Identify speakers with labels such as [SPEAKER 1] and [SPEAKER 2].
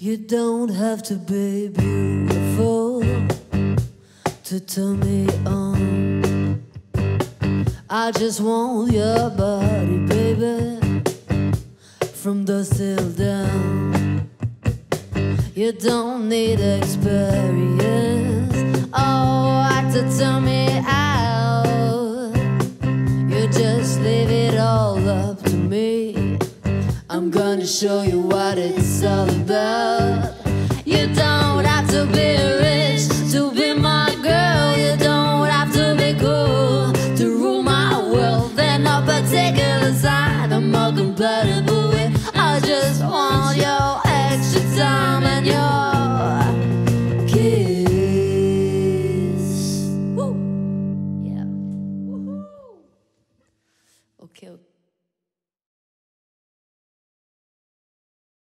[SPEAKER 1] You don't have to be beautiful to turn me on. I just want your body, baby, from dusk till dawn. You don't need experience, oh, to turn me out. You just leave it all up to me. I'm gonna show you what it's all about. You don't have to be rich to be my girl. You don't have to be cool to rule my world. There's no particular side I'm more compatible with. I just want your extra time and your kiss. Woo! Yeah. Woohoo! Okay.